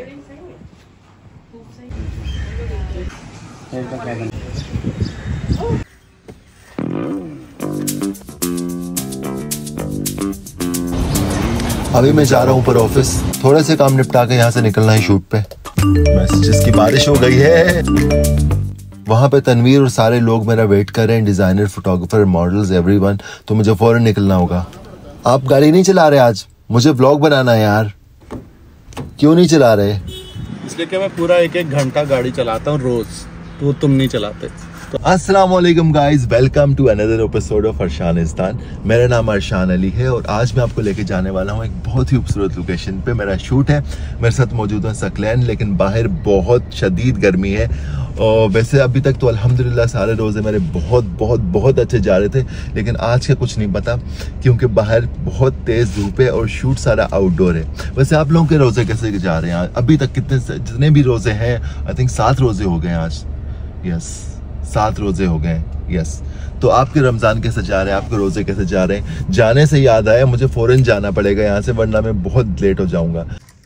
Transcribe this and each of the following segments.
अभी मैं जा रहा हूँ ऊपर ऑफिस, थोड़े से काम निपटा के यहाँ से निकलना है शूट पे। मैसेजेस की बारिश हो गई है। वहाँ पे तनवीर और सारे लोग मेरा वेट कर रहे हैं, डिजाइनर, फोटोग्राफर, मॉडल्स, एवरीवन। तो मुझे फौरन निकलना होगा। आप गाड़ी नहीं चला रहे आज? मुझे व्लॉग बनाना है यार। क्यों नहीं चला रहे? इसलिए कि मैं पूरा 1-1 घंटा गाड़ी चलाता हूँ रोज, तो तुम नहीं चलाते। अस्सलाम वालेकुम guys, welcome to another episode of Arshanistan. मेरा नाम अरशान अली है और आज मैं आपको लेके जाने वाला हूँ एक बहुत ही खूबसूरत लोकेशन पे। मेरा शूट है, मेरे साथ मौजूद है सकलैन, लेकिन बाहर बहुत शदीद गर्मी है। और वैसे अभी तक तो अल्हम्दुलिल्लाह सारे रोज़े मेरे बहुत बहुत बहुत अच्छे जा रहे थे, लेकिन आज का कुछ नहीं पता क्योंकि बाहर बहुत तेज़ धूप है और शूट सारा आउटडोर है। वैसे आप लोगों के रोज़े कैसे जा रहे हैं? अभी तक जितने भी रोज़े हैं, आई थिंक 7 रोज़े हो गए आज। यस, 7 रोजे हो गए। यस, तो आपके रमजान कैसे जा रहे हैं? आपके रोजे कैसे जा रहे हैं? जाने से याद आया, मुझे फौरन जाना पड़ेगा यहाँ से, वरना मैं बहुत लेट हो जाऊंगा।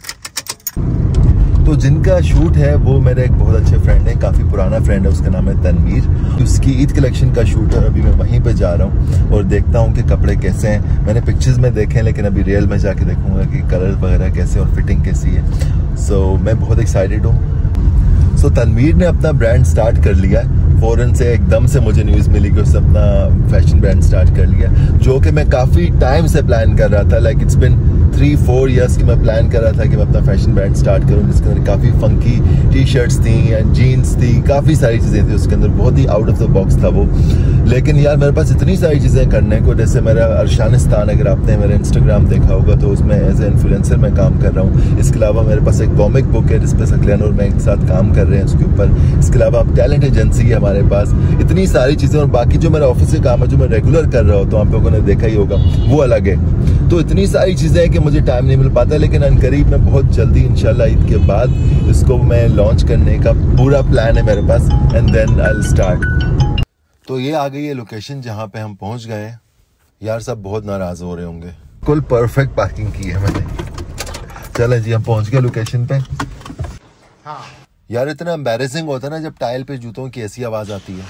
तो जिनका शूट है वो मेरे एक बहुत अच्छे फ्रेंड है, काफ़ी पुराना फ्रेंड है, उसका नाम है तनवीर। उसकी ईद कलेक्शन का शूट है, अभी मैं वहीं पे जा रहा हूँ और देखता हूँ कि कपड़े कैसे हैं। मैंने पिक्चर्स में देखे हैं, लेकिन अभी रियल में जाके देखूंगा कि कलर वगैरह कैसे और फिटिंग कैसी है। सो मैं बहुत एक्साइटेड हूँ। सो तनवीर ने अपना ब्रांड स्टार्ट कर लिया है। फौरन से एकदम से मुझे न्यूज़ मिली कि उसने अपना फैशन ब्रांड स्टार्ट कर लिया, जो कि मैं काफ़ी टाइम से प्लान कर रहा था। लाइक इट्स बिन 3-4 ईयर्स की मैं प्लान कर रहा था कि मैं अपना फैशन ब्रांड स्टार्ट करूं, जिसके अंदर काफ़ी फंकी टी शर्ट्स थी एंड जीन्स थी, काफ़ी सारी चीज़ें थी उसके अंदर, बहुत ही आउट ऑफ द बॉक्स था वो। लेकिन यार मेरे पास इतनी सारी चीज़ें करने को, जैसे मेरा अरशानिस्तान, अगर आपने मेरा इंस्टाग्राम देखा होगा तो उसमें एज ए इन्फ्लुएंसर मैं काम कर रहा हूँ। इसके अलावा मेरे पास एक कॉमिक बुक है जिस पर सकलैन और मैं एक साथ काम कर रहे हैं उसके ऊपर। इसके अलावा टैलेंट एजेंसी है हमारे पास, इतनी सारी चीज़ें। और बाकी जो मेरा ऑफिस से काम है, जो मैं रेगुलर कर रहा हूँ, तो आप लोगों ने देखा ही होगा, वो अलग है। तो इतनी सारी चीज़ें हैं कि मुझे टाइम नहीं मिल पाता, लेकिन अनकरीब मैं बहुत जल्दी इंशाल्लाह ईद के बाद इसको मैं लॉन्च करने का पूरा प्लान है मेरे पास, and then I will start. तो ये आ गई है लोकेशन जहाँ पे हम पहुँच गए हैं। यार सब बहुत नाराज़ हो रहे होंगे। कुल परफेक्ट पार्किंग की है मैंने। चलें जी, हम पहुँच गए लोकेशन पे। हाँ यार, इतना एम्बैरेसिंग होता है ना जब टाइल पे जूतों की ऐसी आवाज़ आती है।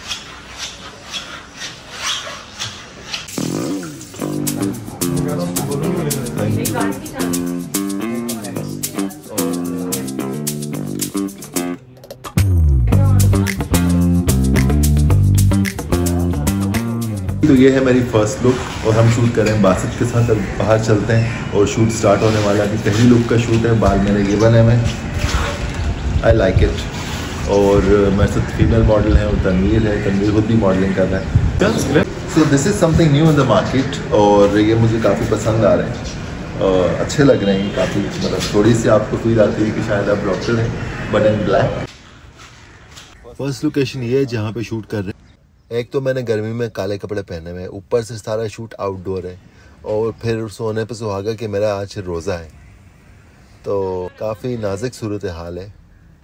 तो ये है मेरी फर्स्ट लुक और हम शूट कर रहे हैं बासित के साथ। अब बाहर चलते हैं और शूट स्टार्ट होने वाला है। पहली लुक का शूट है, बाल मेरे ये बने में, आई लाइक इट। और मेरे साथ फीमेल मॉडल है और तनवीर है, तनवीर खुद भी मॉडलिंग कर रहा है। So this is something new in the market और ये मुझे काफ़ी पसंद आ रहे हैं, अच्छे लग रहे हैं काफ़ी। मतलब थोड़ी सी आपको फील आती है कि शायद आप डॉक्टर हैं, but in black. First location ये है जहाँ पे शूट कर रहे हैं। एक तो मैंने गर्मी में काले कपड़े पहने हुए हैं, ऊपर से सारा शूट आउटडोर है, और फिर सोने पे सुहागा कि मेरा आज रोज़ा है, तो काफ़ी नाजुक सूरत हाल है।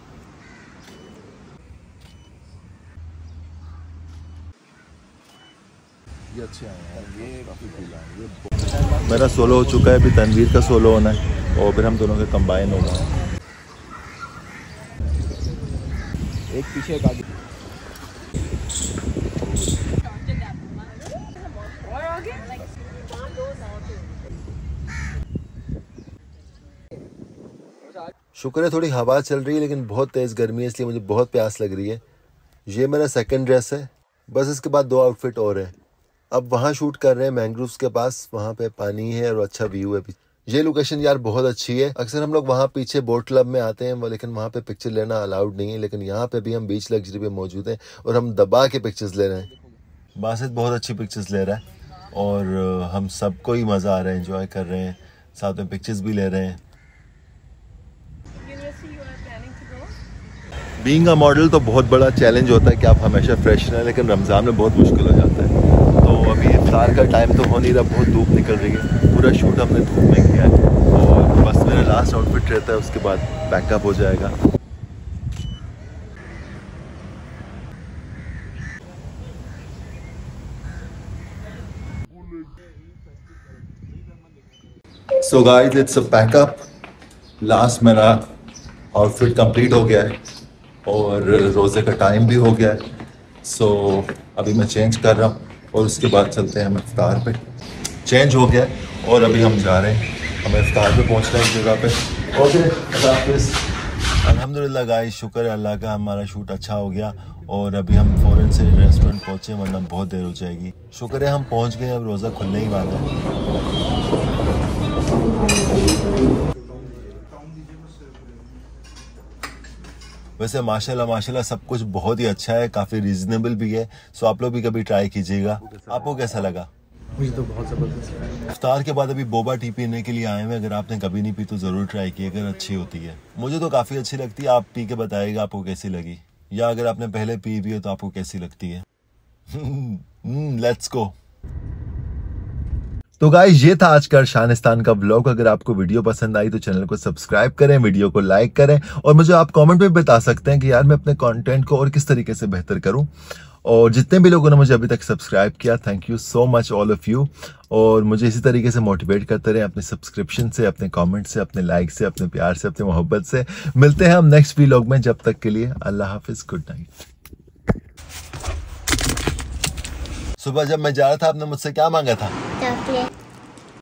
ये अच्छे आए हैं, ये काफ़ी कूल आए हैं। मेरा सोलो हो चुका है, अभी तनवीर का सोलो होना है और फिर हम दोनों के कंबाइन होना है। एक पीछे एक आगे। शुक्र है थोड़ी हवा चल रही है, लेकिन बहुत तेज़ गर्मी है, इसलिए मुझे बहुत प्यास लग रही है। ये मेरा सेकंड ड्रेस है, बस इसके बाद 2 आउटफिट और है। अब वहाँ शूट कर रहे हैं मैंग्रोव्स के पास, वहाँ पे पानी है और अच्छा व्यू है। ये लोकेशन यार बहुत अच्छी है। अक्सर हम लोग वहाँ पीछे बोट क्लब में आते हैं, लेकिन वहाँ पे पिक्चर लेना अलाउड नहीं है, लेकिन यहाँ पे भी हम बीच लग्जरी पे मौजूद हैं और हम दबा के पिक्चर्स ले रहे हैं। बासित बहुत अच्छी पिक्चर्स ले रहा है और हम सबको ही मज़ा आ रहा है, एंजॉय कर रहे हैं, साथ में पिक्चर्स भी ले रहे हैं। बीइंग अ मॉडल तो बहुत बड़ा चैलेंज होता है कि आप हमेशा फ्रेश रहें, लेकिन रमज़ान में बहुत मुश्किल हो जाता है। तो अभी इफ्तार का टाइम तो हो नहीं रहा, बहुत धूप निकल रही है, पूरा शूट हमने धूप में किया है और बस मेरा लास्ट आउटफिट रहता है, उसके बाद पैकअप हो जाएगा। So guys, it's a packup. Last मेरा आउटफिट कंप्लीट हो गया है और रोज़े का टाइम भी हो गया है। सो अभी मैं चेंज कर रहा हूँ और उसके बाद चलते हैं हम इफ्तार पे। चेंज हो गया है और अभी हम जा रहे हैं, हमें इफ्तार पे पहुँचना है इस जगह पे। ओके, अल्लाह हाफिज़। अल्हम्दुलिल्लाह गाइस, शुक्र है अल्लाह का, हमारा शूट अच्छा हो गया और अभी हम फ़ौरन से रेस्टोरेंट पहुँचे, वरना बहुत देर हो जाएगी। शुक्र है हम पहुँच गए, अब रोज़ा खुलने ही वाला है। वैसे माशाल्लाह सब कुछ बहुत ही अच्छा है, काफ़ी रीजनेबल भी है। सो आप लोग भी कभी ट्राई कीजिएगा। आपको कैसा लगा? मुझे तो बहुत ज़बरदस्त लगा। इफ्तार के बाद अभी बोबा टी पीने के लिए आए हैं। अगर आपने कभी नहीं पी तो ज़रूर ट्राई कीजिए, अगर अच्छी होती है। मुझे तो काफ़ी अच्छी लगती है, आप पी के बताइएगा आपको कैसी लगी, या अगर आपने पहले पी भी है तो आपको कैसी लगती है। Let's go. तो गाइस, ये था आज का शानिस्तान का व्लॉग। अगर आपको वीडियो पसंद आई तो चैनल को सब्सक्राइब करें, वीडियो को लाइक करें और मुझे आप कमेंट में बता सकते हैं कि यार मैं अपने कंटेंट को और किस तरीके से बेहतर करूं। और जितने भी लोगों ने मुझे अभी तक सब्सक्राइब किया, thank you so much all of you. और मुझे इसी तरीके से मोटिवेट करते रहें, अपने सब्सक्रिप्शन से, अपने कमेंट से, अपने लाइक से, अपने प्यार से, अपने मोहब्बत से। मिलते हैं हम नेक्स्ट व्लॉग में, जब तक के लिए अल्लाह हाफिज, गुड नाइट। सुबह जब मैं जा रहा था आपने मुझसे क्या मांगा था?